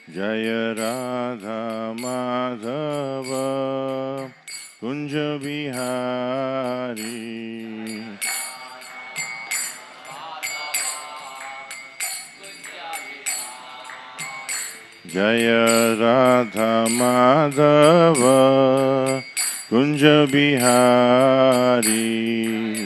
Jaya Radha Madhava Kunja Bihari. Jaya Radha Madhava Kunja Bihari.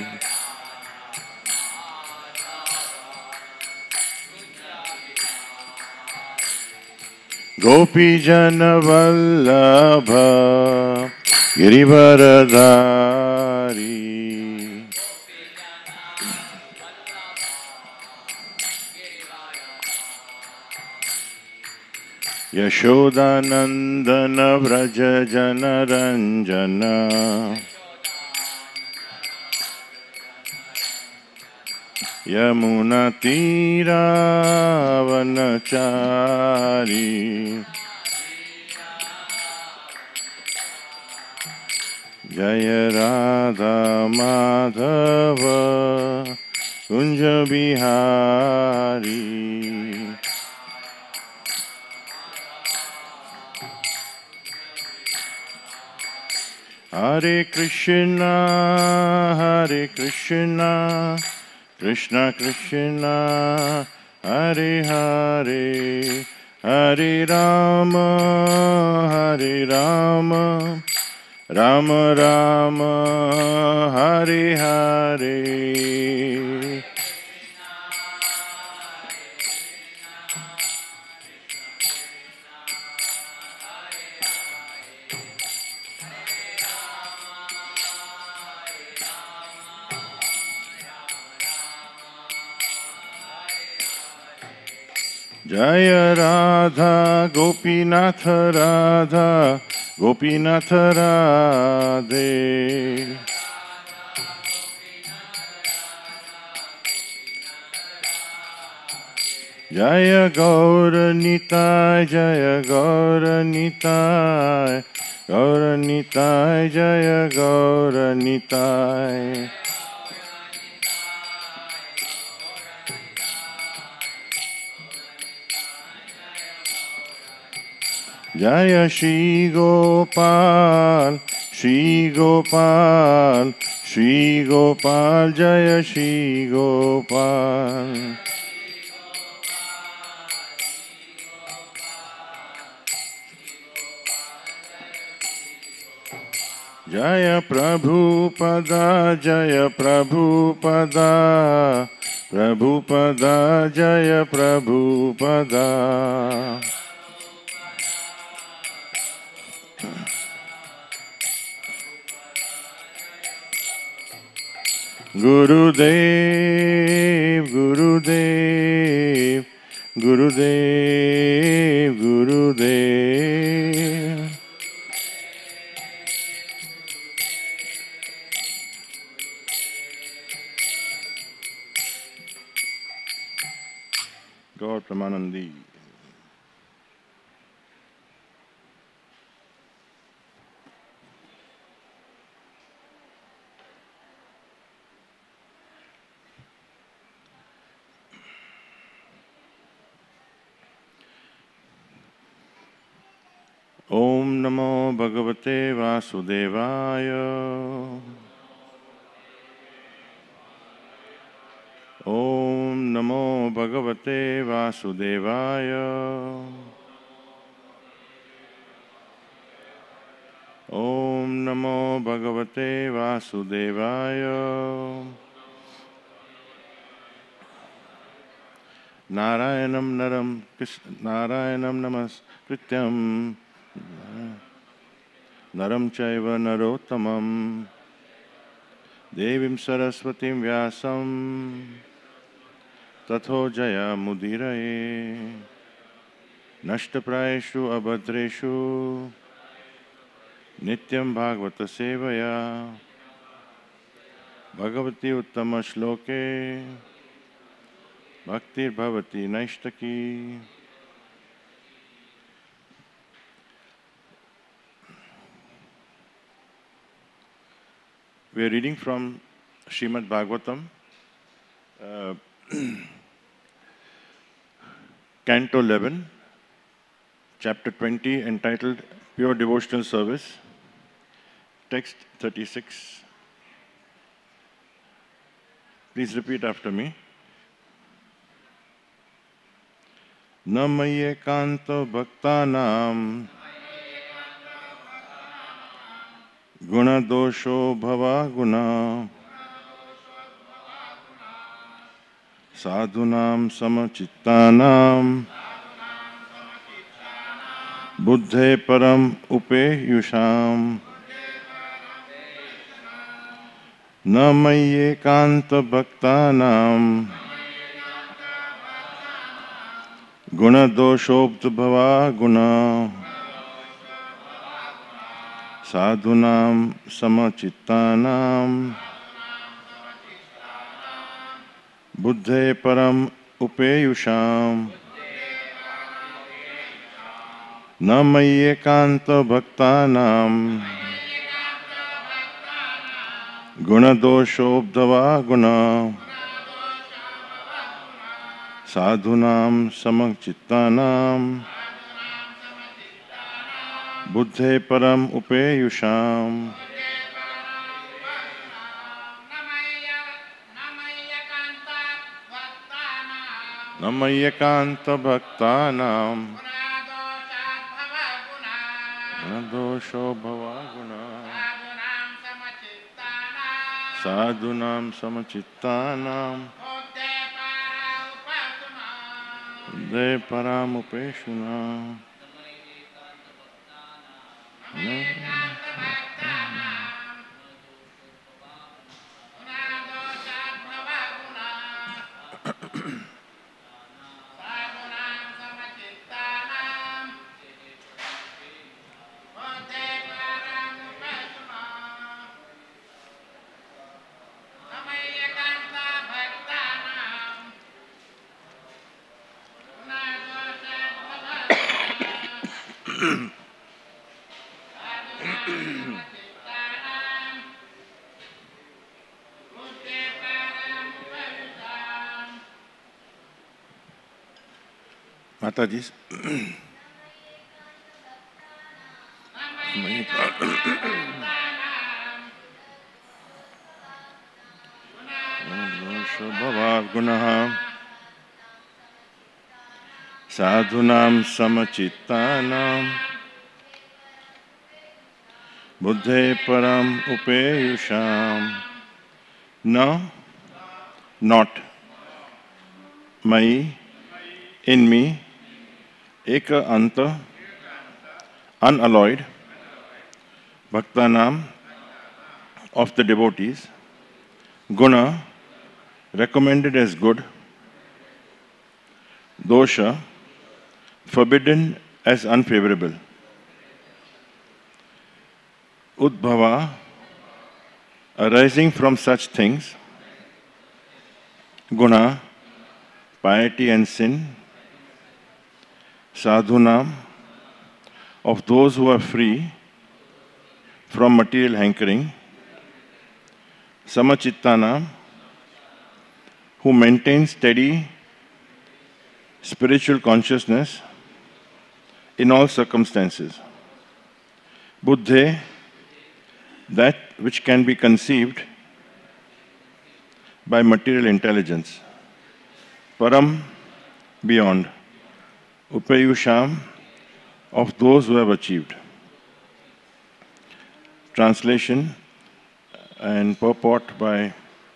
Gopi Jana Vallabha Girivaradhari. Yashodanandana Vraja Jana Ranjana. Yamuna Tira Vanachari. Jaya Radha Madhava Kunja Bihari. Hare Krishna, Hare Krishna, Krishna Krishna, Hare Hare, Hare Rama, Hare Rama, Rama Rama, Hare Hare. Jaya Radha Gopinath Radha Gopinath Radhe. Jaya Gaura Nitai Jaya Gaura Nitai Gaura Nitai Jaya Gaura Nitai. Jaya Shri Gopal, Shri Gopal, Shri Gopal, Jaya Shri Gopal. Jaya Prabhupada, Jaya Prabhupada, Prabhupada, Jaya Prabhupada. Gurudev, Gurudev, Gurudev, Gurudev. Gaur Pramanandi. Om Namo Bhagavate Vasudevaya. Om Namo Bhagavate Vasudevaya. Om Namo Bhagavate Vasudevaya. Narayanam Naram Narayanam Namaskrityam Naram Chaiva Narottamam Devim Saraswatim Vyasam Tatho Jaya Mudiraye Nashtaprayeshu Abhadreshu Nityam Bhagavata Sevaya Bhagavati Uttama Shloke Bhaktir Bhavati Naishtaki. We are reading from Srimad Bhagavatam, Canto 11, chapter 20, entitled Pure Devotional Service, text 36. Please repeat after me. Na maye kanto bhaktanam guna dosho bhava guna sadhunam samachittanam buddhe param upeyusham. Na maye kanta bhaktanam guna doshobd bhava guna sadhunam samachittanam buddhe param upeyusham. Na maye kanta bhaktanam guna doshobdava guna sadhunam samachittanam buddhe param upeyusham. Namayakanta bhaktanam dosho bhavaguna sadhunam samachittanam buddhe param upeyusham. Mataji, Bhava sadhunam samachittanam buddhe param upeyusham. No, not my, in me, eka anta, unalloyed, bhaktanam, of the devotees, guna, recommended as good, dosha, forbidden as unfavorable, udbhava, arising from such things, guna, piety and sin, sadhunam, of those who are free from material hankering, samachittanam, who maintain steady spiritual consciousness in all circumstances, buddhe, that which can be conceived by material intelligence, param, beyond, upeyusham, of those who have achieved. Translation and purport by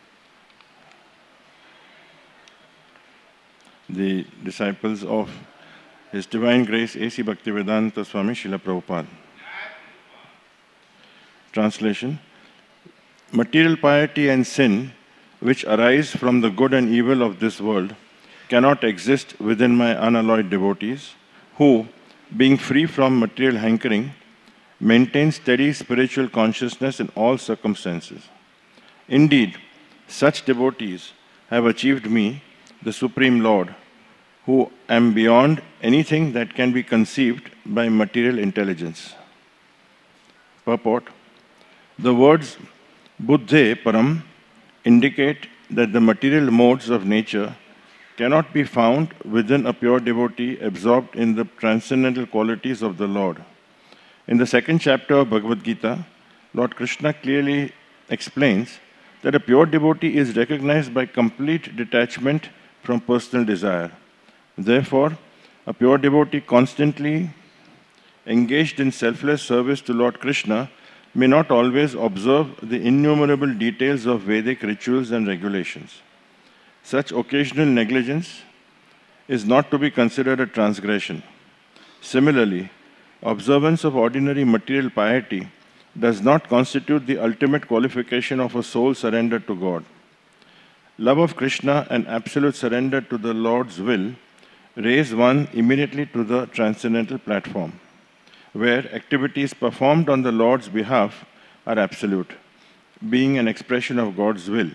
the disciples of His Divine Grace A.C. Bhaktivedanta Swami Srila Prabhupada. Translation: material piety and sin, which arise from the good and evil of this world, cannot exist within my unalloyed devotees, who, being free from material hankering, maintain steady spiritual consciousness in all circumstances. Indeed, such devotees have achieved me, the Supreme Lord, who am beyond anything that can be conceived by material intelligence. Purport: the words buddhe param indicate that the material modes of nature cannot be found within a pure devotee absorbed in the transcendental qualities of the Lord. In the second chapter of Bhagavad Gita, Lord Krishna clearly explains that a pure devotee is recognized by complete detachment from personal desire. Therefore, a pure devotee constantly engaged in selfless service to Lord Krishna may not always observe the innumerable details of Vedic rituals and regulations. Such occasional negligence is not to be considered a transgression. Similarly, observance of ordinary material piety does not constitute the ultimate qualification of a soul surrendered to God. Love of Krishna and absolute surrender to the Lord's will raise one immediately to the transcendental platform, where activities performed on the Lord's behalf are absolute, being an expression of God's will.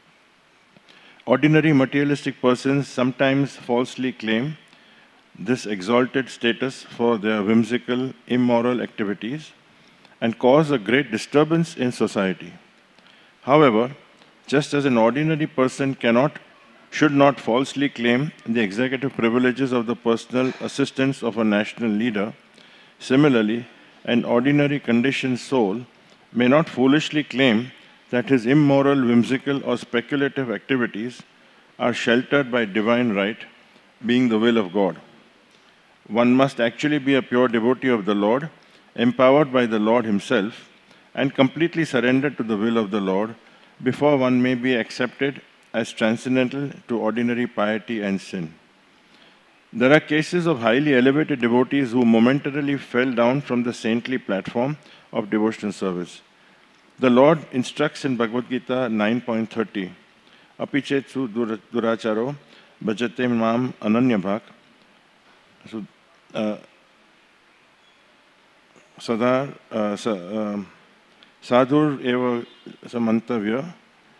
Ordinary materialistic persons sometimes falsely claim this exalted status for their whimsical, immoral activities and cause a great disturbance in society. However, just as an ordinary person should not falsely claim the executive privileges of the personal assistance of a national leader, similarly, an ordinary conditioned soul may not foolishly claim that his immoral, whimsical, or speculative activities are sheltered by divine right, being the will of God. One must actually be a pure devotee of the Lord, empowered by the Lord Himself, and completely surrendered to the will of the Lord before one may be accepted as transcendental to ordinary piety and sin. There are cases of highly elevated devotees who momentarily fell down from the saintly platform of devotional service. The Lord instructs in Bhagavad Gita 9.30, Apichetsu duracharo bhajate mam ananyabhak. So, sadhur eva samantavya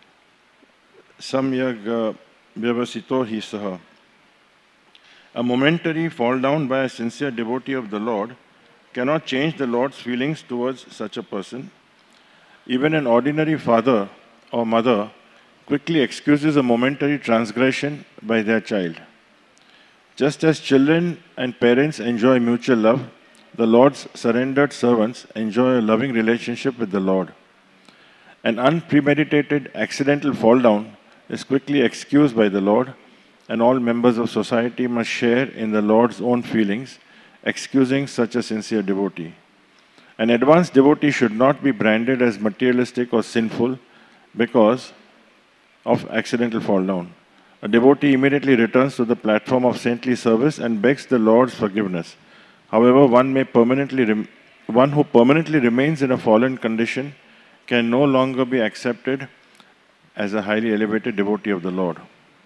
samyag vyavasito hi saha. A momentary fall down by a sincere devotee of the Lord cannot change the Lord's feelings towards such a person. Even an ordinary father or mother quickly excuses a momentary transgression by their child. Just as children and parents enjoy mutual love, the Lord's surrendered servants enjoy a loving relationship with the Lord. An unpremeditated accidental fall down is quickly excused by the Lord, and all members of society must share in the Lord's own feelings, excusing such a sincere devotee. An advanced devotee should not be branded as materialistic or sinful because of accidental fall down. A devotee immediately returns to the platform of saintly service and begs the Lord's forgiveness. However, one who permanently remains in a fallen condition can no longer be accepted as a highly elevated devotee of the Lord.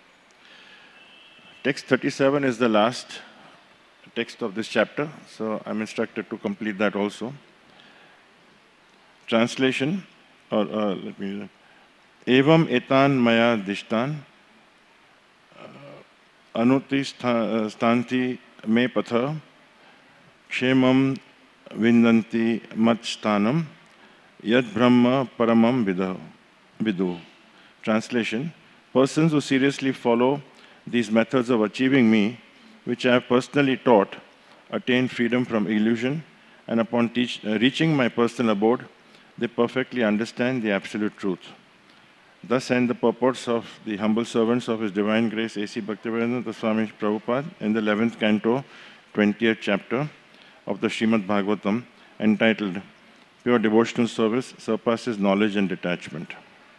Text 37 is the last text of this chapter, so I'm instructed to complete that also. Translation, let me. Evam etan maya dishtan anuti stanti me patha kshemam vindanti matstanam yad brahma paramam vidu. Translation, persons who seriously follow these methods of achieving me, which I have personally taught, attain freedom from illusion, and upon reaching my personal abode, they perfectly understand the absolute truth. Thus end the purports of the humble servants of His Divine Grace A.C. Bhaktivedanta Swami Prabhupada in the 11th canto, 20th chapter of the Srimad Bhagavatam, entitled Pure Devotional Service Surpasses Knowledge and Detachment.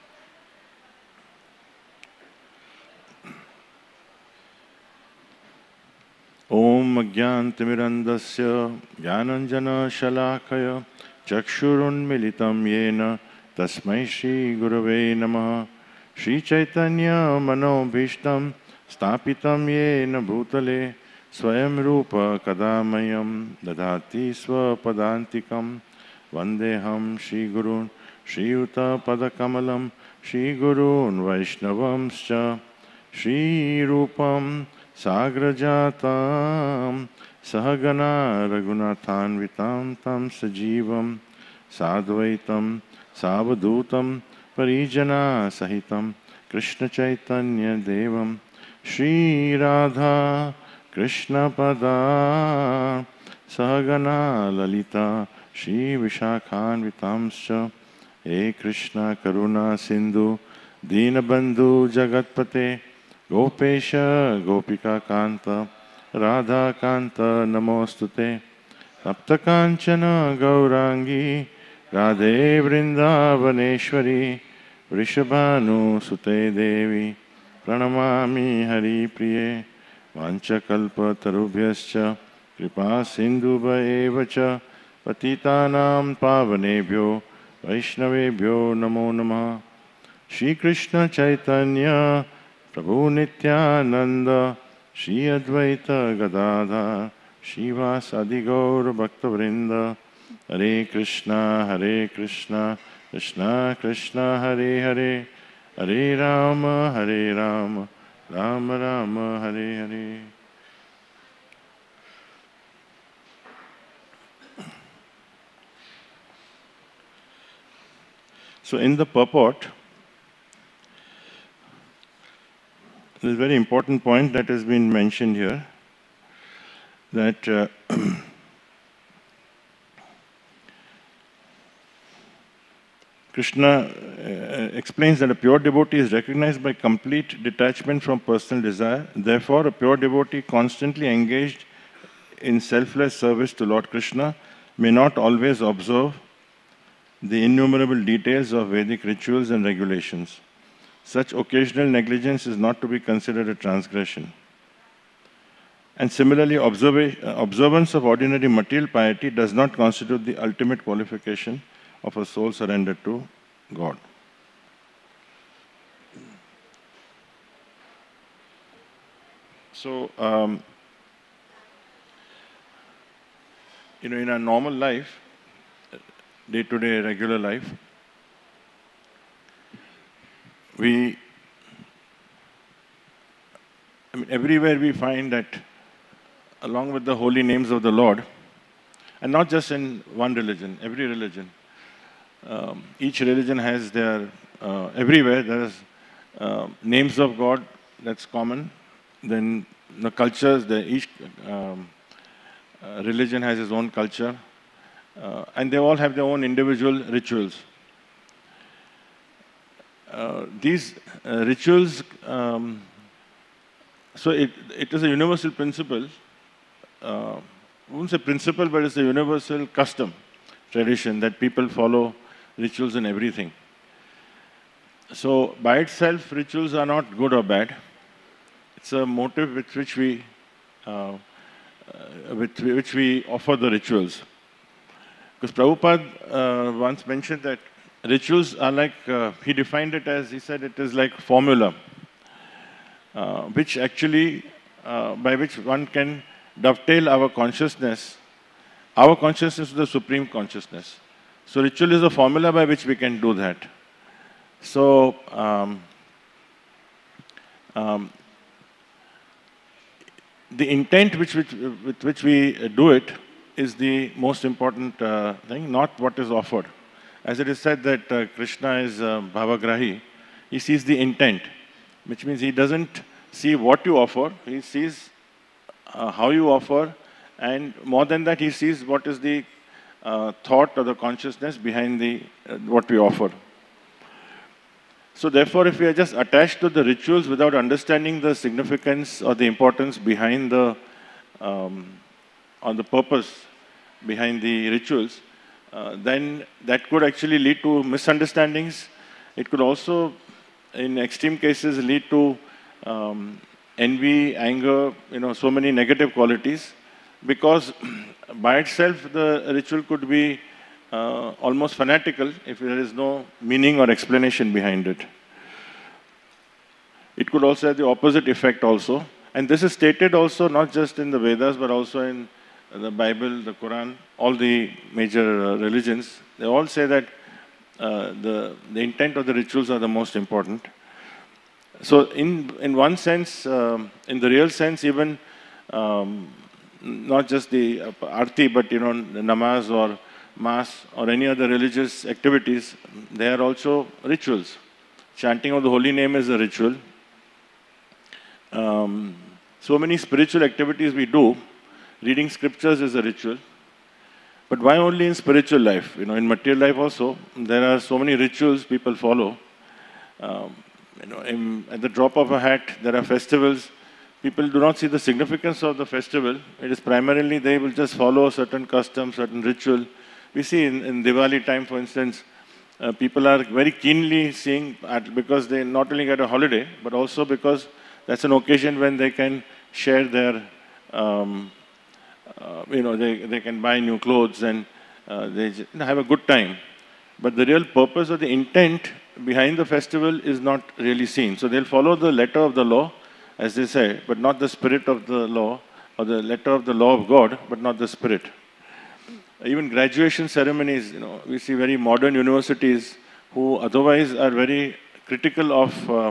Om Ajnantimirandasya Jnananjana Shalakaya Chakshurunmilitam Yena Tasmai Shri Gurave Namaha. Shri Chaitanya Manobhishtam Stapitam Yena Bhutale Swayam Rupa Kadamayam Dadati Swapadantikam Vandeham Shri Gurun Shri Uta Padakamalam Shri Gurun Vaishnavamscha Shri Rupam Sagrajatam Sahagana Raghunathanvitam Tam Sajivam Sadvaitam Savadutam Parijana Sahitam Krishna Chaitanya Devam Shri Radha Krishna Pada Sahagana Lalita Shri Vishakhan Vitamscha He Krishna Karuna Sindhu Dinabandhu Jagatpate Gopesha Gopika Kanta Radha Kanta Namostute Saptakanchana Gaurangi Radhe Vrindavaneshwari Vrishabhanu Sute Devi Pranamami Hari Priye Vanchakalpa Tarubhyascha Kripa Sindhuva Evacha Patitanam Pavanebhyo Vaishnavebhyo Namo Namah Shri Krishna Chaitanya Prabhu Nityananda Shri Advaita Gadadha Shivasadi Gaur Bhaktavrinda Hare Krishna Krishna Krishna Hare Hare Hare Rama Rama Rama Hare Hare. So in the purport, there is a very important point that has been mentioned here, that Krishna explains that a pure devotee is recognized by complete detachment from personal desire. Therefore, a pure devotee constantly engaged in selfless service to Lord Krishna may not always observe the innumerable details of Vedic rituals and regulations. Such occasional negligence is not to be considered a transgression. And similarly, observance of ordinary material piety does not constitute the ultimate qualification of a soul surrendered to God. So, in our normal life, day-to-day regular life, everywhere we find that along with the holy names of the Lord, and not just in one religion, every religion, each religion has their, everywhere there's names of God, that's common. Then the cultures, each religion has its own culture, and they all have their own individual rituals. These rituals, so it is a universal principle, I wouldn't say principle, but it's a universal custom, tradition, that people follow rituals in everything. So by itself, rituals are not good or bad. It's a motive with which we offer the rituals. Because Prabhupada once mentioned that rituals are like, he defined it as, he said it is like formula, which actually, by which one can dovetail our consciousness to the Supreme Consciousness. So ritual is a formula by which we can do that. So, the intent with which we do it is the most important thing, not what is offered. As it is said that Krishna is bhavagrahi, he sees the intent, which means he doesn't see what you offer, he sees how you offer, and more than that, he sees what is the thought or the consciousness behind what we offer. So therefore, if we are just attached to the rituals without understanding the significance or the importance behind or the purpose behind the rituals, then that could actually lead to misunderstandings. It could also, in extreme cases, lead to envy, anger, so many negative qualities, because by itself the ritual could be almost fanatical if there is no meaning or explanation behind it. It could also have the opposite effect also. And this is stated also not just in the Vedas, but also in the Bible, the Quran, all the major religions. They all say that the intent of the rituals are the most important. So in one sense, in the real sense, even not just the arti, but the namaz or mass or any other religious activities, they are also rituals. Chanting of the holy name is a ritual. so many spiritual activities we do. Reading scriptures is a ritual. But why only in spiritual life? In material life also, there are so many rituals people follow. At the drop of a hat, there are festivals. People do not see the significance of the festival. It is primarily they will just follow a certain custom, certain ritual. We see in Diwali time, for instance, people are very keenly seeing because they not only get a holiday, but also because that's an occasion when they can share their, they can buy new clothes and they have a good time. But the real purpose or the intent behind the festival is not really seen. So they'll follow the letter of the law, as they say, but not the spirit of the law, or the letter of the law of God, but not the spirit. Even graduation ceremonies, we see very modern universities who otherwise are very critical of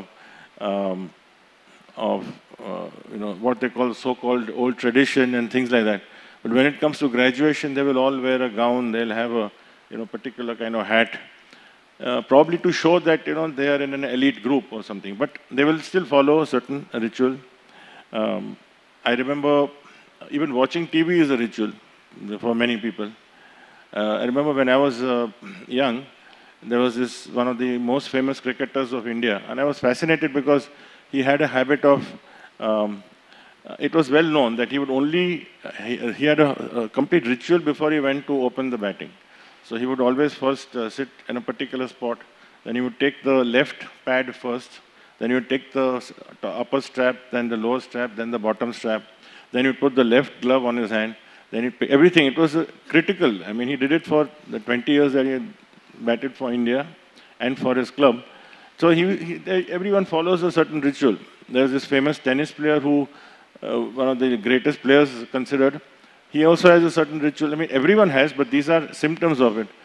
what they call so-called old tradition and things like that. But when it comes to graduation, they will all wear a gown, they'll have a particular kind of hat, probably to show that they are in an elite group or something. But they will still follow a certain ritual. I remember even watching TV is a ritual for many people. I remember when I was young, there was one of the most famous cricketers of India, and I was fascinated because he had a habit of, it was well known that he would only, he had a complete ritual before he went to open the batting. So he would always first sit in a particular spot, then he would take the left pad first, then he would take the upper strap, then the lower strap, then the bottom strap, then he would put the left glove on his hand, then everything. It was critical. I mean, he did it for the 20 years that he had batted for India and for his club. So everyone follows a certain ritual. There's this famous tennis player who, one of the greatest players considered, he also has a certain ritual. I mean, everyone has, but these are symptoms of it.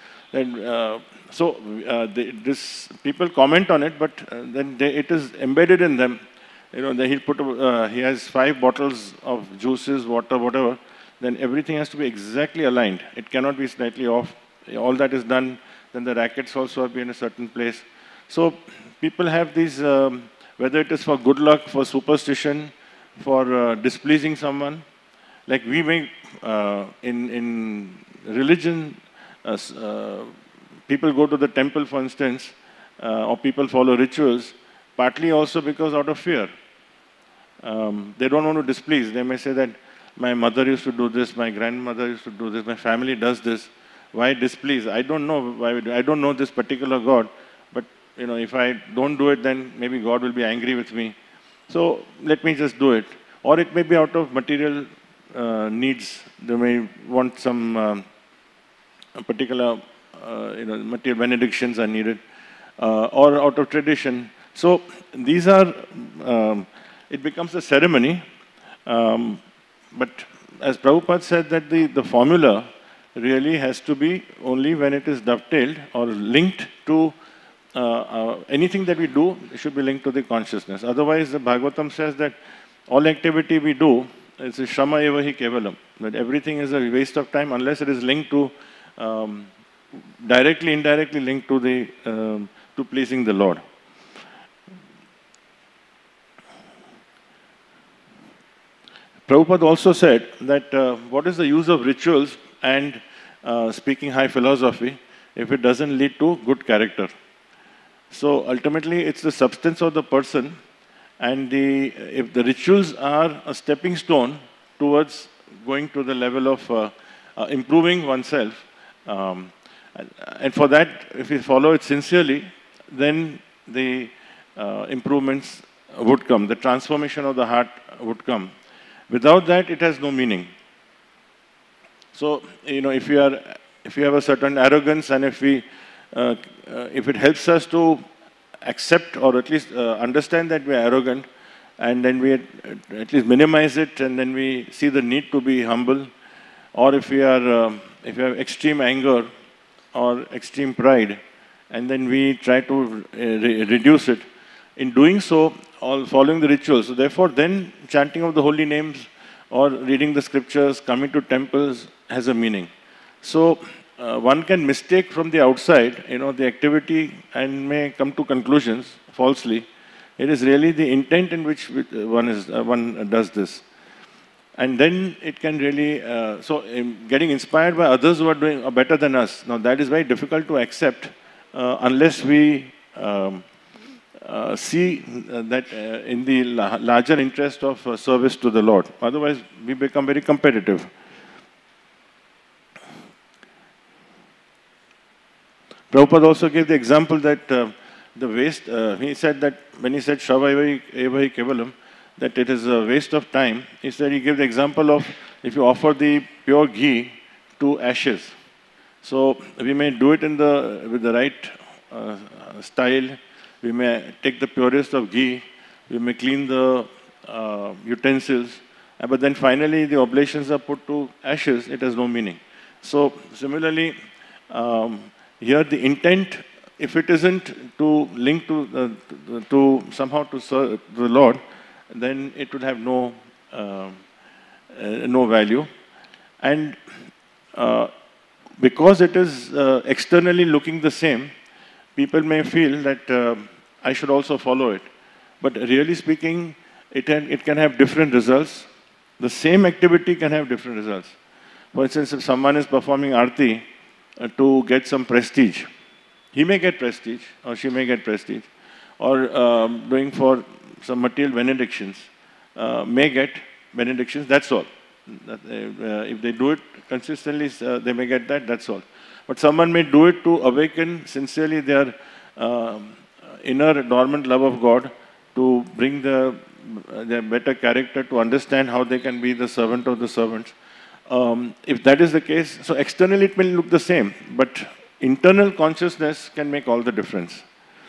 People comment on it, but then it is embedded in them. He has 5 bottles of juices, water, whatever. Then everything has to be exactly aligned. It cannot be slightly off. All that is done. Then the rackets also have to be in a certain place. So people have these, whether it is for good luck, for superstition, for displeasing someone. Like we make, in religion, people go to the temple, for instance, or people follow rituals, partly also because out of fear. They don't want to displease. They may say that my mother used to do this, my grandmother used to do this, my family does this. Why displease? I don't know why. I don't know this particular God, but if I don't do it, then maybe God will be angry with me. So let me just do it. Or it may be out of material needs. They may want some particular, material benedictions are needed, or out of tradition. So these are, it becomes a ceremony. But as Prabhupada said, that the formula really has to be only when it is dovetailed or linked to anything that we do, it should be linked to the consciousness. Otherwise, the Bhagavatam says that all activity we do is shrama eva hi kevalam, that everything is a waste of time unless it is linked to, directly, indirectly linked to to pleasing the Lord. Prabhupada also said that what is the use of rituals and speaking high philosophy if it doesn't lead to good character? So ultimately, it's the substance of the person, and if the rituals are a stepping stone towards going to the level of improving oneself, and for that, if we follow it sincerely, then the improvements would come, the transformation of the heart would come. Without that, it has no meaning. So, if you have a certain arrogance, and if it helps us to accept or at least understand that we are arrogant, and then we at least minimize it, and then we see the need to be humble, or if we have extreme anger or extreme pride, and then we try to reduce it. In doing so, all following the rituals. So therefore, then chanting of the holy names or reading the scriptures, coming to temples has a meaning. So one can mistake from the outside, the activity, and may come to conclusions falsely It is really the intent in which one does this. And then it can really, getting inspired by others who are doing better than us. Now that is very difficult to accept unless we see that in the larger interest of service to the Lord. Otherwise, we become very competitive. Prabhupada also gave the example that the waste, he said that when he said Shravai Evahi Kevalam, that it is a waste of time. He said he gave the example of if you offer the pure ghee to ashes. So we may do it with the right style. We may take the purest of ghee. We may clean the utensils. But then finally the oblations are put to ashes. It has no meaning. So similarly, here the intent, if it isn't to link to somehow to serve the Lord, then it would have no value. And because it is externally looking the same, people may feel that I should also follow it. But really speaking, it can have different results. The same activity can have different results. For instance, if someone is performing Aarti to get some prestige, he may get prestige or she may get prestige, or doing for some material benedictions, may get benedictions, that's all. If they do it consistently, they may get that, that's all. But someone may do it to awaken sincerely their inner dormant love of God, to bring their better character, to understand how they can be the servant of the servants. If that is the case, so externally it may look the same, but internal consciousness can make all the difference.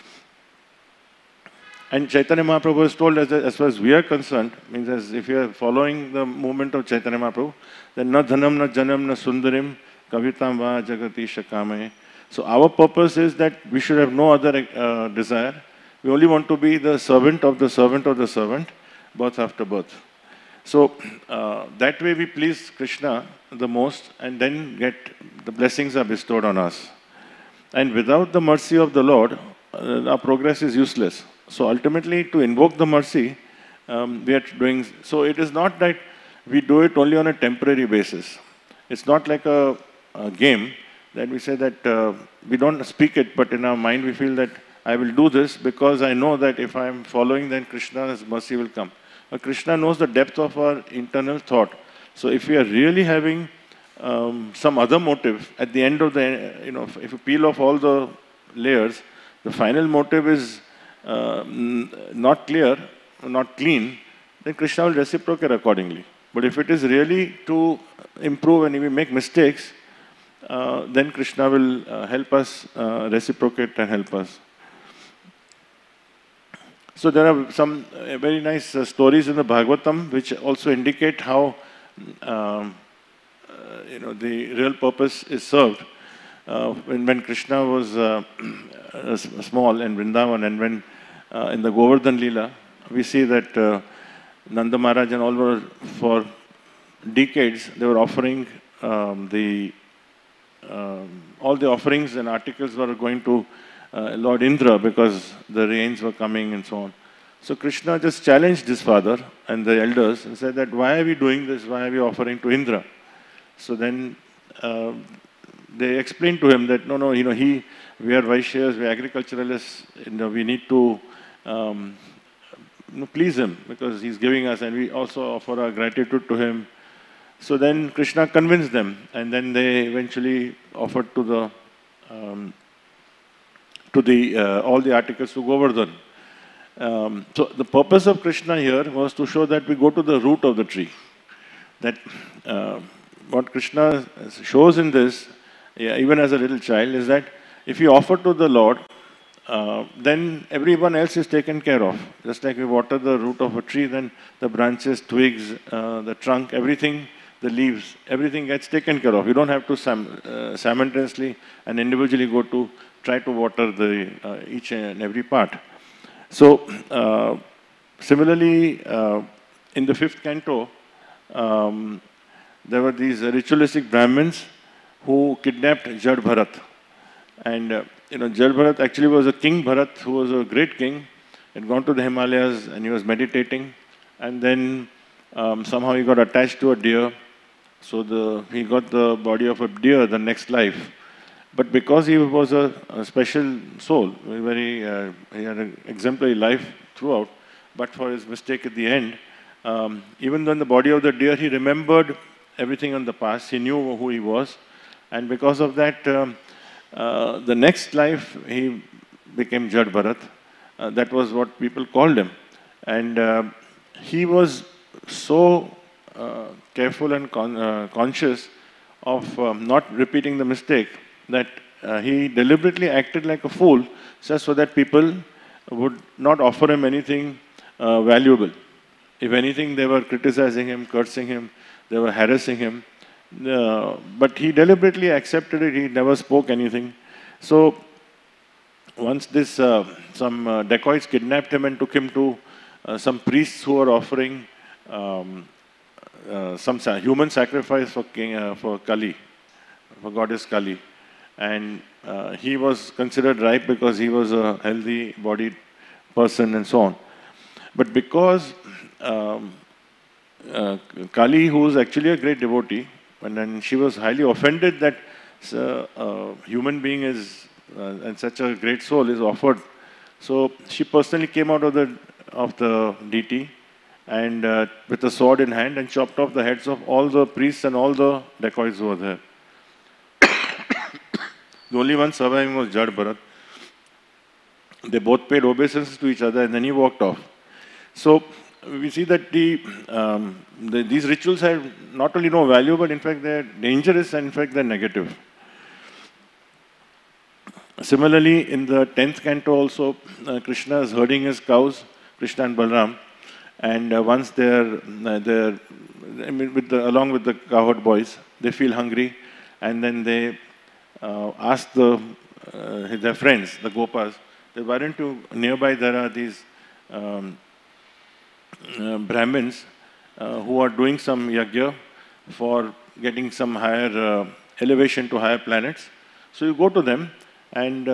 And Chaitanya Mahaprabhu has told us that as far as we are concerned, means as if you are following the movement of Chaitanya Mahaprabhu, then na dhanam, na janam, na sundarim, kavitam va jagati shakame. So our purpose is that we should have no other desire. We only want to be the servant of the servant of the servant, birth after birth. So that way we please Krishna the most, and then the blessings are bestowed on us. And without the mercy of the Lord, our progress is useless. So ultimately, to invoke the mercy, we are doing. So it is not that we do it only on a temporary basis. It's not like a game that we say that we don't speak it, but in our mind we feel that I will do this because I know that if I am following, then Krishna's mercy will come. But Krishna knows the depth of our internal thought. So if we are really having some other motive at the end of the, if you peel off all the layers, the final motive is not clear, not clean, then Krishna will reciprocate accordingly. But if it is really to improve and if we make mistakes, then Krishna will help us reciprocate and help us. So there are some very nice stories in the Bhagavatam which also indicate how the real purpose is served. When Krishna was small in Vrindavan, and when in the Govardhan Leela, we see that Nanda Maharaj and all were, for decades, they were offering all the offerings and articles were going to Lord Indra because the rains were coming and so on. So Krishna just challenged his father and the elders and said that, why are we doing this? Why are we offering to Indra? So then they explained to him that, no, we are Vaishyas, we are agriculturalists, we need to please him because he's giving us, and we also offer our gratitude to him. So then Krishna convinced them, and then they eventually offered to all the articles to Govardhan. So the purpose of Krishna here was to show that we go to the root of the tree. That what Krishna shows in this, even as a little child, is that if you offer to the Lord, then everyone else is taken care of. Just like we water the root of a tree, then the branches, twigs, the trunk, everything, the leaves, everything gets taken care of. You don't have to simultaneously and individually go to try to water each and every part. So, similarly, in the 5th canto, there were these ritualistic Brahmins who kidnapped Jad Bharat. And, Jad Bharat actually was a King Bharat who was a great king, He had gone to the Himalayas and he was meditating, and then somehow he got attached to a deer. So he got the body of a deer the next life. But because he was a special soul, he had an exemplary life throughout, but for his mistake at the end, even though in the body of the deer, he remembered everything on the past, he knew who he was, and because of that, the next life, he became Jad Bharat. That was what people called him. And he was so careful and conscious of not repeating the mistake that he deliberately acted like a fool just so that people would not offer him anything valuable. If anything, they were criticizing him, cursing him, they were harassing him. But he deliberately accepted it, he never spoke anything. So once some dacoits kidnapped him and took him to some priests who were offering some human sacrifice for Kali, for goddess Kali. And he was considered ripe because he was a healthy-bodied person and so on. But because Kali, who was actually a great devotee, and then she was highly offended that a human being is and such a great soul is offered. So she personally came out of the deity and with a sword in hand and chopped off the heads of all the priests and all the dacoits who were there. The only one surviving was Jad Bharat. They both paid obeisance to each other and then he walked off. So we see that these rituals have not only no value, but in fact they're dangerous and in fact they're negative. Similarly, in the 10th canto also, Krishna is herding his cows, Krishna and Balram, and once along with the cowherd boys, they feel hungry, and then they ask their friends, the Gopas, why don't you, nearby there are these Brahmins who are doing some yajna for getting some higher elevation to higher planets. So you go to them and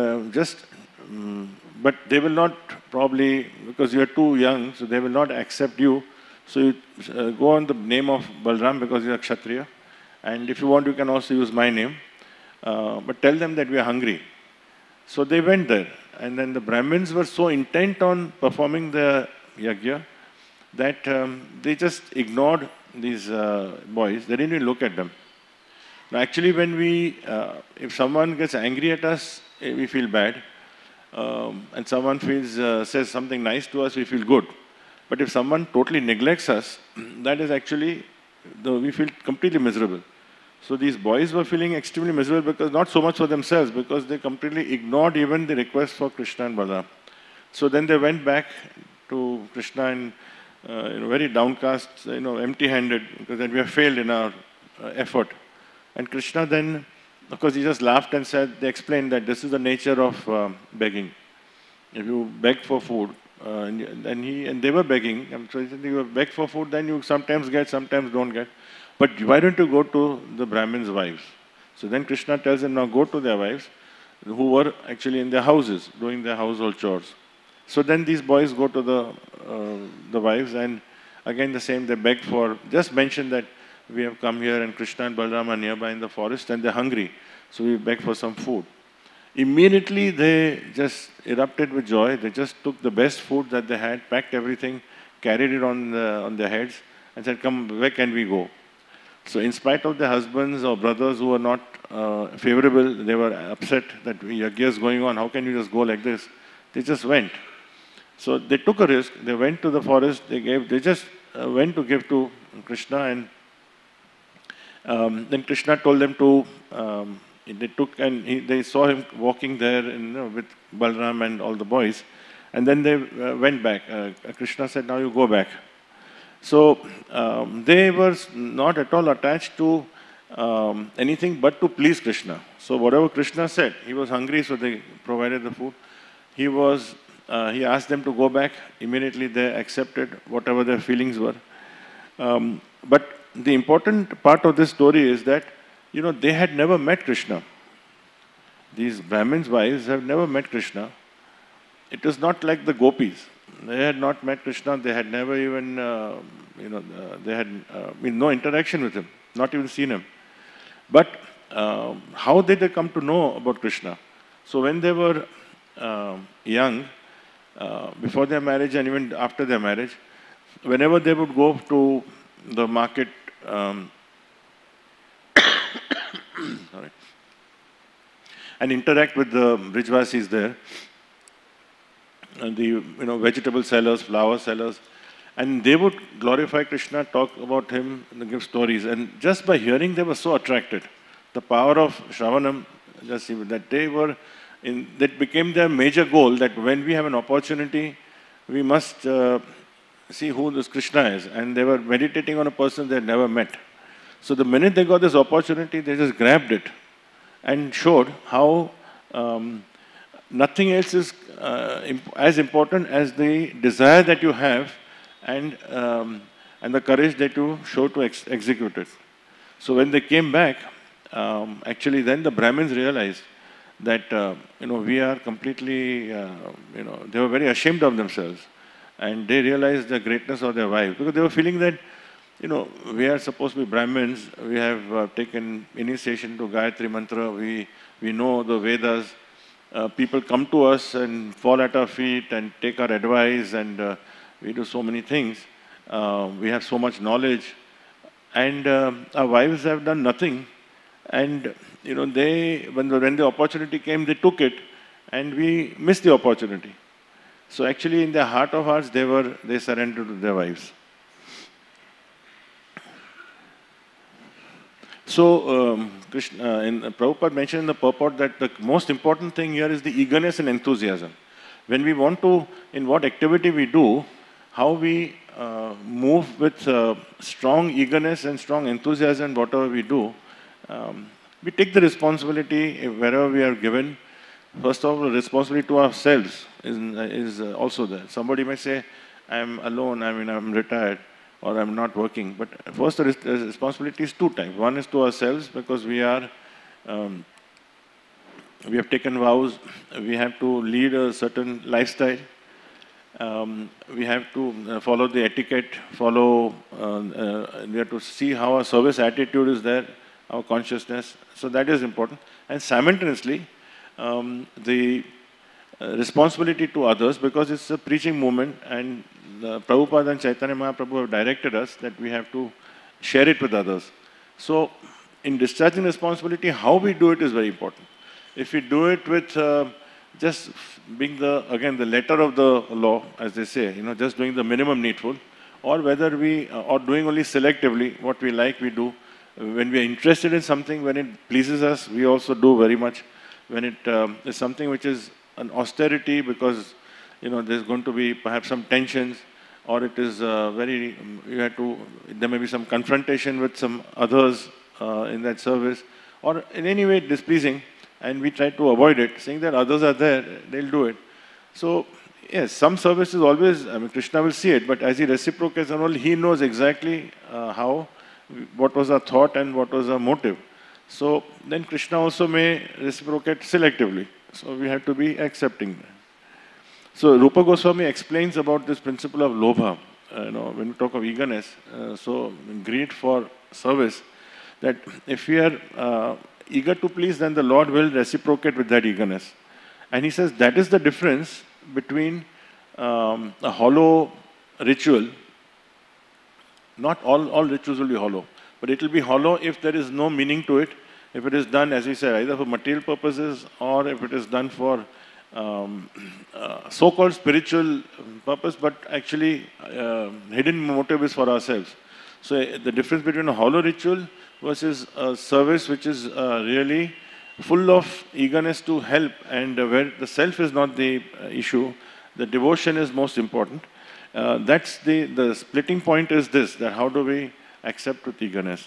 but they will not probably, because you are too young, so they will not accept you. So you go on the name of Balram because you are Kshatriya. And if you want, you can also use my name. But tell them that we are hungry. So they went there. And then the Brahmins were so intent on performing the yajna that they just ignored these boys. They didn't even look at them. Now actually when if someone gets angry at us, we feel bad. And someone says something nice to us, we feel good. But if someone totally neglects us, that is actually, we feel completely miserable. So these boys were feeling extremely miserable because not so much for themselves, because they completely ignored even the request for Krishna and Balaram. So then they went back to Krishna and very downcast, empty-handed, because then we have failed in our effort. And Krishna then, of course, he just laughed and they explained that this is the nature of begging. If you beg for food, and they were begging, so he said, you beg for food, then you sometimes get, sometimes don't get. But why don't you go to the Brahmins' wives? So then Krishna tells them, now go to their wives, who were actually in their houses, doing their household chores. So then these boys go to the wives, and again the same, they beg for, just mention that we have come here and Krishna and Balaram are nearby in the forest and they're hungry. So we beg for some food. Immediately they just erupted with joy. They just took the best food that they had, packed everything, carried it on their heads and said, come, where can we go? So in spite of their husbands or brothers who were not favorable, they were upset that yajna is going on, how can you just go like this? They just went. So they took a risk, they went to the forest, they just went to give to Krishna, and then Krishna told them to, they saw him walking there with Balram and all the boys, and then they went back. Krishna said, now you go back. So they were not at all attached to anything but to please Krishna. So whatever Krishna said, he was hungry, so they provided the food. He asked them to go back. Immediately they accepted whatever their feelings were. But the important part of this story is that, they had never met Krishna. These Brahmins' wives have never met Krishna. It is not like the gopis. they had not met Krishna, they had never even, they had no interaction with him, not even seen him. But how did they come to know about Krishna? So when they were young, before their marriage and even after their marriage, whenever they would go to the market, sorry, and interact with the Brijvasis there, and the vegetable sellers, flower sellers, and they would glorify Krishna, talk about him, and give stories. And just by hearing, they were so attracted. The power of Shravanam, just even that they were that became their major goal. That when we have an opportunity, we must see who this Krishna is. And they were meditating on a person they had never met. So the minute they got this opportunity, they just grabbed it and showed how nothing else is as important as the desire that you have and the courage that you show to execute it. So when they came back, actually then the Brahmins realized that we are completely, they were very ashamed of themselves, and they realized the greatness of their wives, because they were feeling that we are supposed to be Brahmins, we have taken initiation to Gayatri Mantra, we know the Vedas, people come to us and fall at our feet and take our advice, and we do so many things, we have so much knowledge, and our wives have done nothing, and when the opportunity came, they took it, and we missed the opportunity. So actually in their heart of hearts, they surrendered to their wives. So, Prabhupada mentioned in the purport that the most important thing here is the eagerness and enthusiasm. When we want to, in what activity we do, how we move with strong eagerness and strong enthusiasm, whatever we do, we take the responsibility wherever we are given. First of all, the responsibility to ourselves is also there. Somebody may say, I'm alone, I'm retired, or I'm not working. But first, the responsibility is two types. One is to ourselves, because we have taken vows, we have to lead a certain lifestyle, we have to follow the etiquette, we have to see how our service attitude is there, our consciousness. So that is important. And simultaneously, the responsibility to others, because it's a preaching movement, and Prabhupada and Chaitanya Mahaprabhu have directed us that we have to share it with others. So, in discharging responsibility, how we do it is very important. If we do it with just being the letter of the law, as they say, just doing the minimum needful, or whether or doing only selectively what we like, we do. When we are interested in something, when it pleases us, we also do very much. When it is something which is an austerity, because there's going to be perhaps some tensions, or it is there may be some confrontation with some others in that service, or in any way displeasing, and we try to avoid it, saying that others are there, they'll do it. So, yes, some services always, Krishna will see it, but as he reciprocates and all, he knows exactly what was our thought and what was our motive. So, then Krishna also may reciprocate selectively. So, we have to be accepting that. So, Rupa Goswami explains about this principle of lobha, when we talk of eagerness, so greed for service, that if we are eager to please, then the Lord will reciprocate with that eagerness. And he says that is the difference between a hollow ritual. Not all rituals will be hollow, but it will be hollow if there is no meaning to it, if it is done, as we said, either for material purposes, or if it is done for so-called spiritual purpose, but actually hidden motive is for ourselves. So the difference between a hollow ritual versus a service which is really full of eagerness to help, and where the self is not the issue, the devotion is most important. That's the splitting point is this, that how do we accept with eagerness.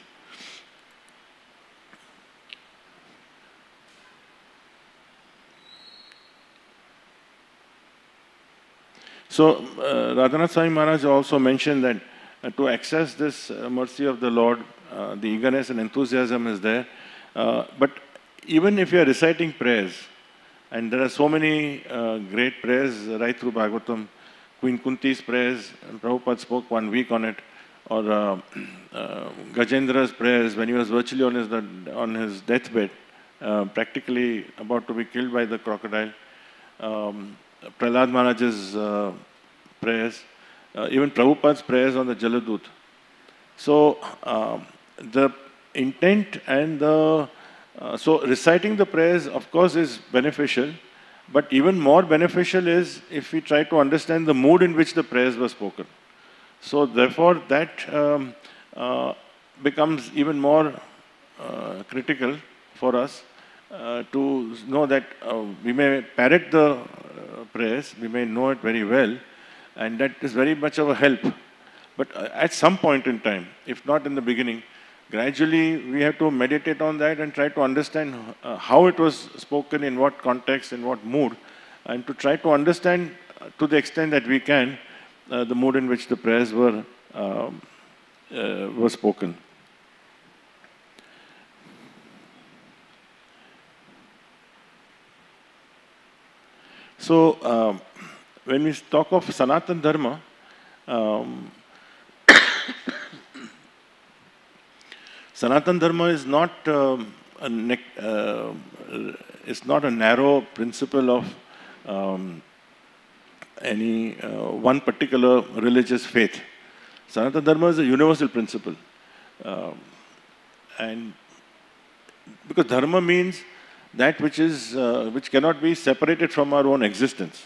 So, Radhanath Swami Maharaj also mentioned that to access this mercy of the Lord, the eagerness and enthusiasm is there. But even if you are reciting prayers, and there are so many great prayers right through Bhagavatam, Queen Kunti's prayers, Prabhupada spoke 1 week on it, or Gajendra's prayers when he was virtually on his deathbed, practically about to be killed by the crocodile. Prahlad Maharaj's prayers, even Prabhupada's prayers on the Jaladut. So the intent and so reciting the prayers, of course, is beneficial, but even more beneficial is if we try to understand the mood in which the prayers were spoken. So therefore, that becomes even more critical for us to know that we may parrot the prayers, we may know it very well, and that is very much of a help. But at some point in time, if not in the beginning, gradually we have to meditate on that and try to understand how it was spoken, in what context, in what mood, and to try to understand to the extent that we can the mood in which the prayers were spoken. So, when we talk of Sanatana Dharma, Sanatana Dharma is not a narrow principle of any one particular religious faith. Sanatana Dharma is a universal principle, and because Dharma means that which cannot be separated from our own existence.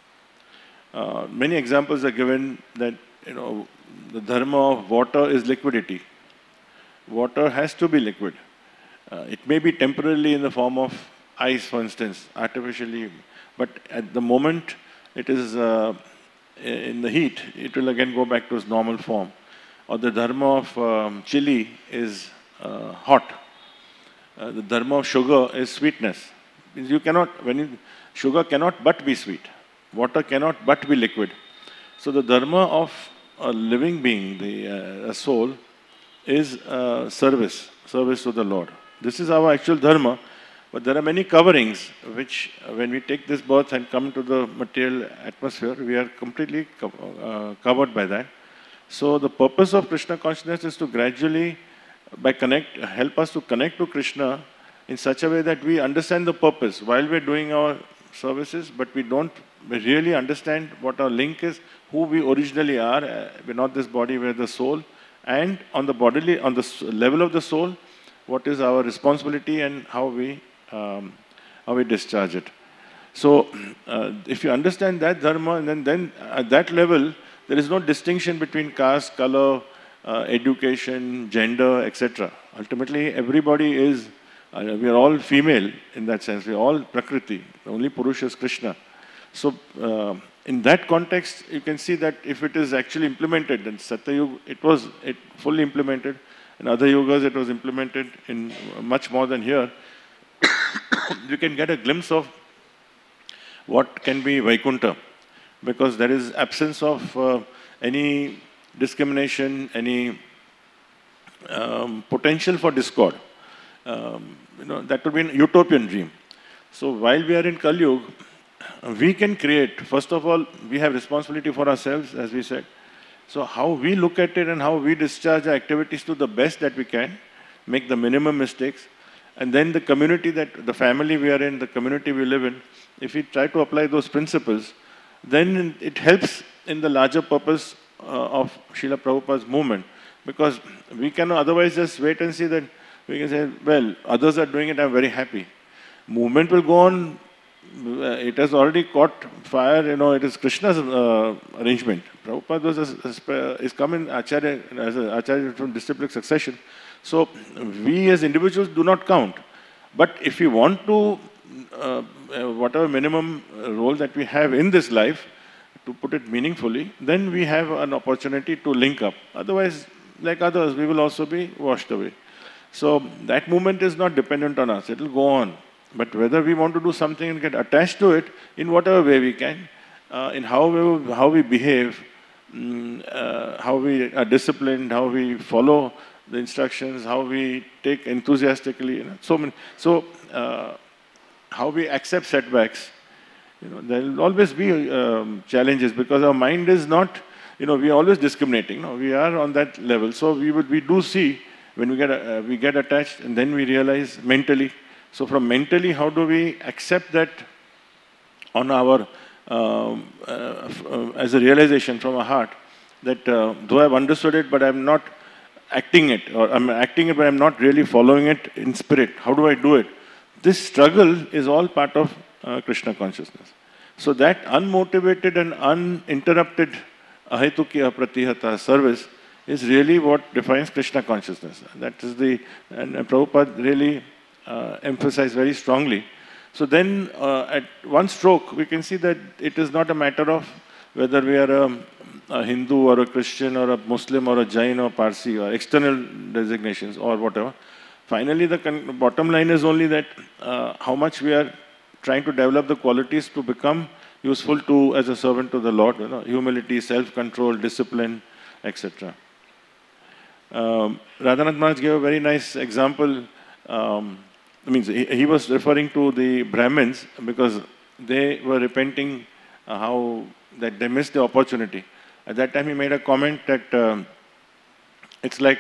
Many examples are given that the dharma of water is liquidity. Water has to be liquid. It may be temporarily in the form of ice, for instance, artificially, but at the moment it is in the heat, it will again go back to its normal form. Or the dharma of chili is hot. The dharma of sugar is sweetness. You cannot, sugar cannot but be sweet. Water cannot but be liquid. So the dharma of a living being, a soul, is service to the Lord. This is our actual dharma, but there are many coverings which, when we take this birth and come into the material atmosphere, we are completely covered by that. So the purpose of Krishna consciousness is to gradually, help us to connect to Krishna in such a way that we understand the purpose while we're doing our services, but we don't really understand what our link is, who we originally are. We're not this body, we're the soul. And on the level of the soul, what is our responsibility and how we discharge it. So, if you understand that dharma, then at that level, there is no distinction between caste, color, education, gender, etc. Ultimately, everybody is, we are all female in that sense. We are all Prakriti. The only Purusha is Krishna. So, in that context, you can see that if it is actually implemented, in Satya Yuga, it fully implemented. In other yugas, it was implemented in much more than here. You can get a glimpse of what can be Vaikuntha, because there is absence of any discrimination, any potential for discord. That would be an utopian dream. So while we are in Kali Yuga, we can create, first of all, we have responsibility for ourselves, as we said. So how we look at it and how we discharge our activities to the best that we can, make the minimum mistakes, and then the community the family we are in, the community we live in, if we try to apply those principles, then it helps in the larger purpose of Srila Prabhupada's movement. Because we cannot otherwise just wait and see that we can say, well, others are doing it, I'm very happy. Movement will go on. It has already caught fire, it is Krishna's arrangement. Prabhupada is coming as an Acharya from disciplic succession. So we as individuals do not count. But if we want to, whatever minimum role that we have in this life, to put it meaningfully, then we have an opportunity to link up. Otherwise, like others, we will also be washed away. So that movement is not dependent on us. It will go on. But whether we want to do something and get attached to it in whatever way we can, in how we behave, how we are disciplined, how we follow the instructions, how we take enthusiastically, so how we accept setbacks, there will always be challenges because our mind is not, we are always discriminating. We are on that level. So we do see when we get attached, and then we realize mentally. So from mentally, how do we accept that on our, as a realization from our heart, that though I've understood it, but I'm not acting it, or I'm acting it, but I'm not really following it in spirit. How do I do it? This struggle is all part of Krishna consciousness. So that unmotivated and uninterrupted ahetuki apratihata service is really what defines Krishna consciousness. That is and Prabhupada really emphasized very strongly. So then at one stroke, we can see that it is not a matter of whether we are a Hindu or a Christian or a Muslim or a Jain or Parsi or external designations or whatever. Finally, the bottom line is only that how much we are trying to develop the qualities to become useful to as a servant to the Lord, humility, self-control, discipline, etc. Radhanath Maharaj gave a very nice example. He was referring to the Brahmins because they were repenting how that they missed the opportunity. At that time, he made a comment that it's like,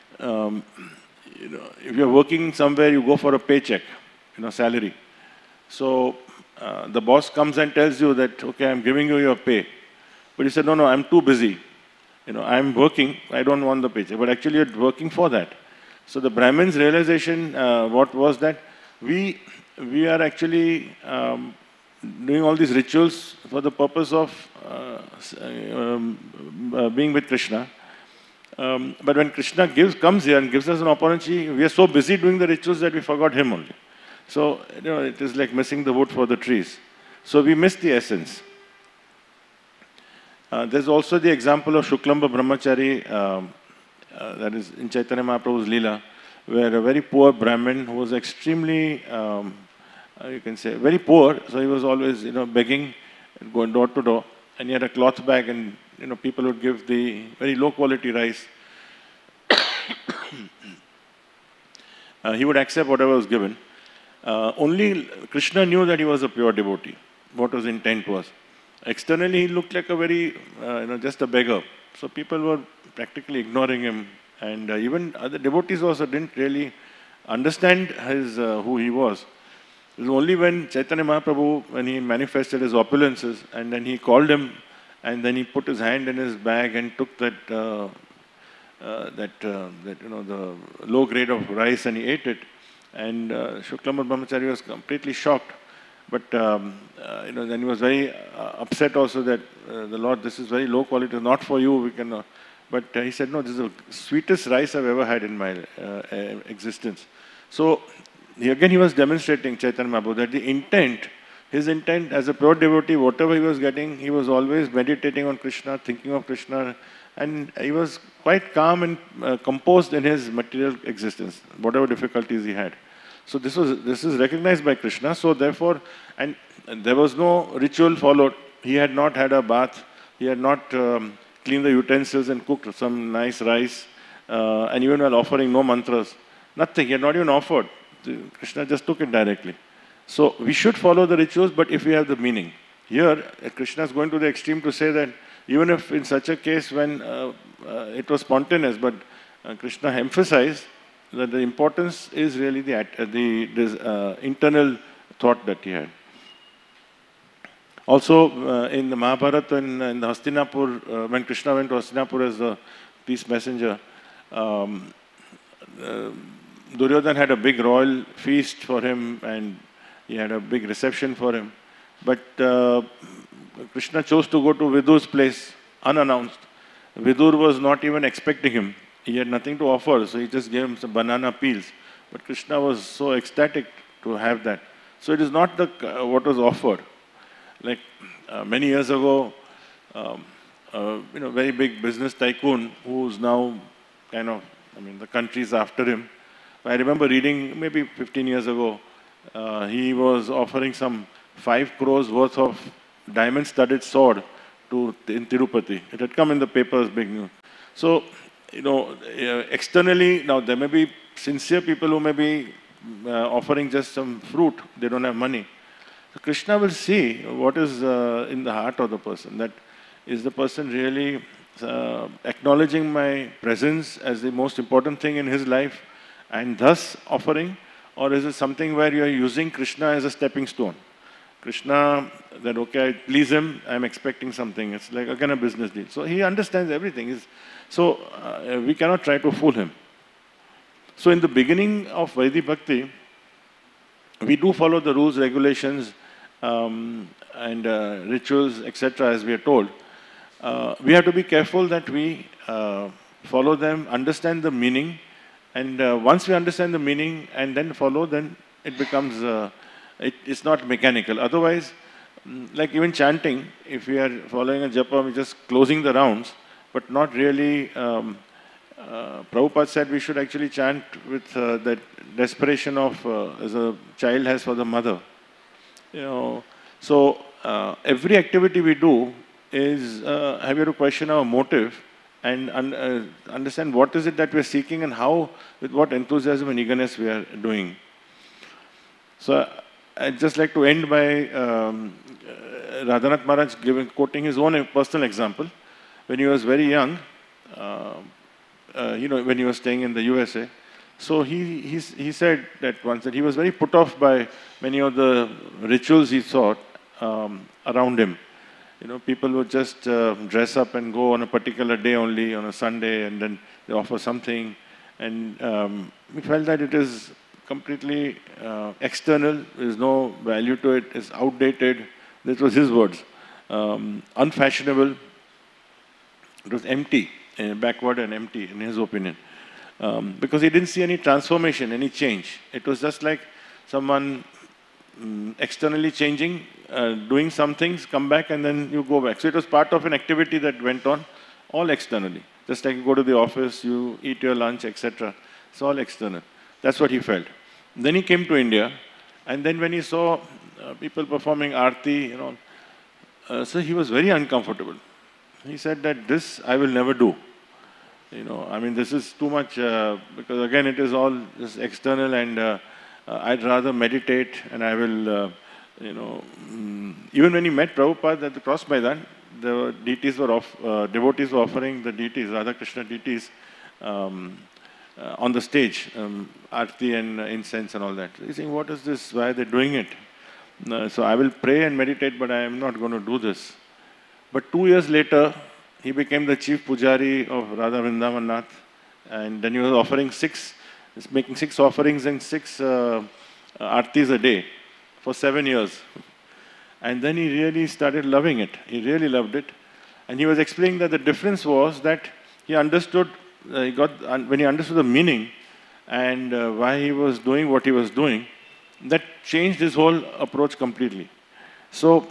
if you're working somewhere, you go for a paycheck, salary. So the boss comes and tells you that, okay, I'm giving you your pay. But you said, no, I'm too busy. I'm working, I don't want the paycheck. But actually, you're working for that. So the Brahmin's realization, what was that we are actually doing all these rituals for the purpose of being with Krishna. But when Krishna comes here and gives us an opportunity, we are so busy doing the rituals that we forgot him only. So, it is like missing the wood for the trees. So we miss the essence. There's also the example of Shuklamba Brahmachari, that is in Chaitanya Mahaprabhu's Leela, where a very poor Brahmin who was extremely, you can say, very poor, so he was always, begging, going door to door, and he had a cloth bag, and, people would give the very low quality rice. He would accept whatever was given. Only Krishna knew that he was a pure devotee, what his intent was. Externally, he looked like a very, just a beggar. So people were practically ignoring him, and even other devotees also didn't really understand who he was. It was only when Chaitanya Mahaprabhu, when he manifested his opulences, and then he called him, and then he put his hand in his bag and took that, the low grade of rice, and he ate it. And Shuklamba Brahmachari was completely shocked. But then he was very upset also that the Lord, this is very low quality, not for you. We cannot. But he said, no, this is the sweetest rice I've ever had in my existence. So again, he was demonstrating Chaitanya Mahaprabhu that his intent as a pure devotee, whatever he was getting, he was always meditating on Krishna, thinking of Krishna, and he was quite calm and composed in his material existence, whatever difficulties he had. So this is recognized by Krishna. So therefore, and there was no ritual followed. He had not had a bath. He had not cleaned the utensils and cooked some nice rice. And even while offering, no mantras. Nothing. He had not even offered. Krishna just took it directly. So we should follow the rituals, but if we have the meaning. Here, Krishna is going to the extreme to say that even if in such a case when it was spontaneous, but Krishna emphasized that the importance is really the internal thought that he had. Also, in the Mahabharata and in the Hastinapur, when Krishna went to Hastinapur as the peace messenger, Duryodhana had a big royal feast for him, and he had a big reception for him. But Krishna chose to go to Vidur's place unannounced. Vidur was not even expecting him. He had nothing to offer, so he just gave him some banana peels. But Krishna was so ecstatic to have that. So it is not what was offered. Like many years ago, very big business tycoon who's now kind of, the country's after him. I remember reading maybe 15 years ago, he was offering some 5 crores worth of diamond-studded sword in Tirupati. It had come in the papers, big news. So, externally, now there may be sincere people who may be offering just some fruit. They don't have money. So Krishna will see what is in the heart of the person. That is the person really acknowledging my presence as the most important thing in his life and thus offering, or is it something where you are using Krishna as a stepping stone? Krishna, that okay, I please him, I'm expecting something. It's like again a business deal. So he understands everything. So we cannot try to fool him. So in the beginning of Vaidhi Bhakti, we do follow the rules, regulations, and rituals, etc., as we are told. We have to be careful that we follow them, understand the meaning, and once we understand the meaning and then follow, then it becomes, it's not mechanical. Otherwise, like even chanting, if we are following a japa, we're just closing the rounds, but not really, Prabhupada said we should actually chant with that desperation of, as a child has for the mother. So every activity we do is have you to question our motive and understand what is it that we are seeking and how, with what enthusiasm and eagerness we are doing. So I'd just like to end by Radhanath Maharaj quoting his own personal example. When he was very young, when he was staying in the USA, so he said that once that he was very put off by many of the rituals he saw around him. People would just dress up and go on a particular day only, on a Sunday, and then they offer something. And we felt that it is completely external, there is no value to it, it's outdated. This was his words. Unfashionable. It was empty, backward and empty, in his opinion. Because he didn't see any transformation, any change. It was just like someone externally changing, doing some things, come back, and then you go back. So it was part of an activity that went on, all externally. Just like you go to the office, you eat your lunch, etc. It's all external. That's what he felt. Then he came to India, and then when he saw people performing arti, so he was very uncomfortable. He said that this I will never do. This is too much, because again it is all just external, and I'd rather meditate, and I will, even when he met Prabhupada at the Cross Maidan, the deities were devotees were offering the deities, Radha Krishna deities, on the stage, arti and incense and all that. He's saying, what is this? Why are they doing it? So I will pray and meditate, but I am not going to do this. But 2 years later, he became the chief pujari of Radha Vrindavan Nath, and then he was making 6 offerings and 6 artis a day for 7 years. And then he really started loving it. He really loved it. And he was explaining that the difference was that he understood, when he understood the meaning and why he was doing what he was doing, that changed his whole approach completely. So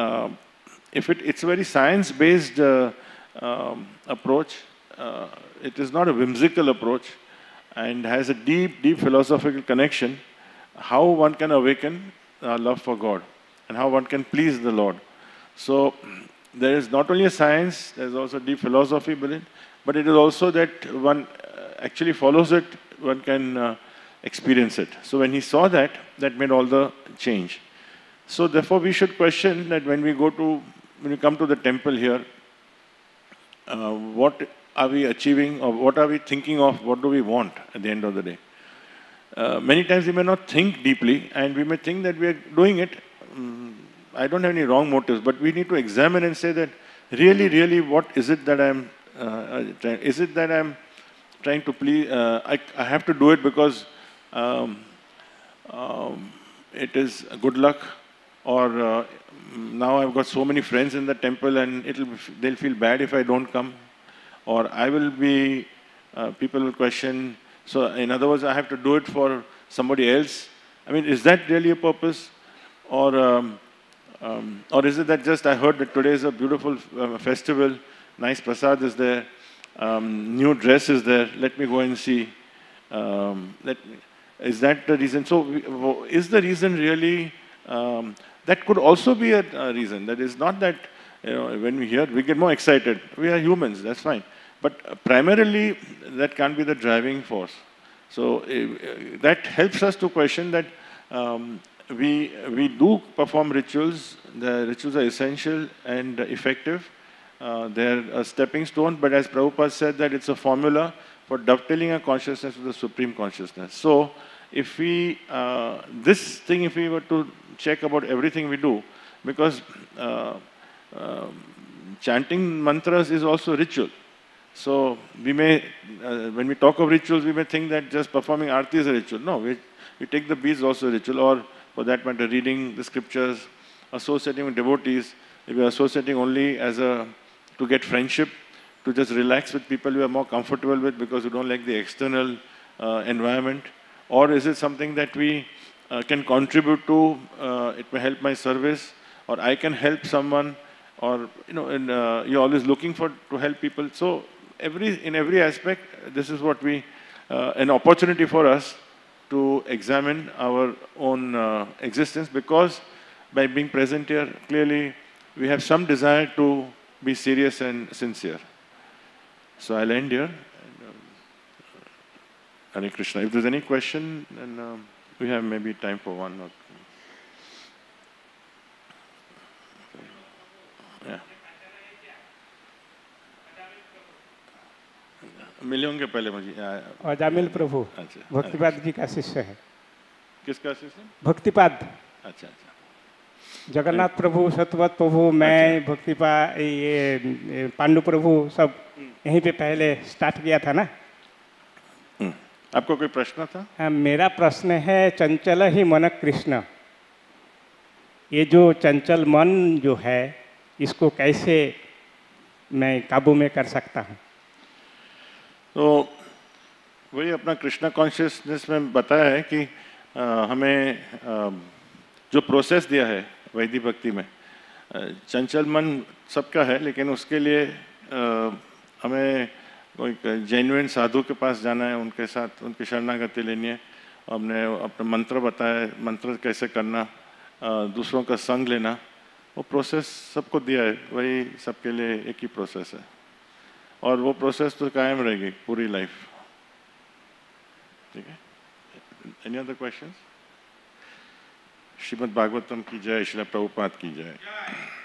it's a very science-based approach. It is not a whimsical approach, and has a deep, deep philosophical connection, how one can awaken love for God and how one can please the Lord. So there is not only a science, there is also deep philosophy within, but it is also that one actually follows it, one can experience it. So when he saw that, that made all the change. So therefore we should question that when we come to the temple here, what are we achieving, or what are we thinking of, what do we want at the end of the day? Many times we may not think deeply, and we may think that we are doing it. I don't have any wrong motives, but we need to examine and say that really, really, what is it that I'm trying? Is it that I'm trying to please? I have to do it because it is good luck, or now I've got so many friends in the temple, and they'll feel bad if I don't come, or I will be. People will question. So in other words, I have to do it for somebody else. Is that really a purpose? Or is it that just I heard that today is a beautiful festival, nice prasad is there, new dress is there, let me go and see. Is that the reason? So is the reason really, that could also be a reason. That is not that, when we hear, we get more excited. We are humans, that's fine. But primarily, that can't be the driving force. So that helps us to question that we do perform rituals. The rituals are essential and effective. They're a stepping stone, but as Prabhupada said, that it's a formula for dovetailing our consciousness with the Supreme Consciousness. So, if we, this thing, if we were to check about everything we do, because chanting mantras is also ritual. So, we may, when we talk of rituals, we may think that just performing arati is a ritual. No, we take the beads also a ritual, or for that matter, reading the scriptures, associating with devotees. If we are associating only as to get friendship, to just relax with people you are more comfortable with because you don't like the external environment, or is it something that we can contribute to? It may help my service, or I can help someone, or and you're always looking to help people. So in every aspect, this is what an opportunity for us to examine our own existence, because by being present here, clearly we have some desire to be serious and sincere. So I'll end here. Hare Krishna. If there's any question, then we have maybe time for one or two. Yeah. मिलेंगे पहले मुझे अजामिल प्रभु भक्तिपाद जी का शिष्य है। किसका शिष्य? भक्तिपाद। अच्छा अच्छा। जगन्नाथ प्रभु, सतवत प्रभु, मैं भक्तिपाद, ये पांडु प्रभु सब यहीं पे पहले स्टार्ट किया था ना। आपको कोई प्रश्न था? हाँ, मेरा प्रश्न है, चंचल ही मन कृष्ण, ये जो चंचल मन जो है, इसको कैसे मैं काबू में कर सकता हूँ? तो वही अपना कृष्णा कॉन्शियसनेस में बताया है कि हमें जो प्रोसेस दिया है वैदिक भक्ति में, चंचल मन सबका है, लेकिन उसके लिए हमें कोई जेन्युइन साधु के पास जाना है, उनके साथ उनकी शरणागति लेनी है। हमने अपना मंत्र बताया, मंत्र कैसे करना, दूसरों का संग लेना, वो प्रोसेस सबको दिया है, वही सबके लिए एक ही प्रोसेस है, और वो प्रोसेस तो कायम रहेगी पूरी लाइफ। ठीक है? Any other questions? Srimad Bhagavatam की जय, श्रील प्रभुपाद की जय।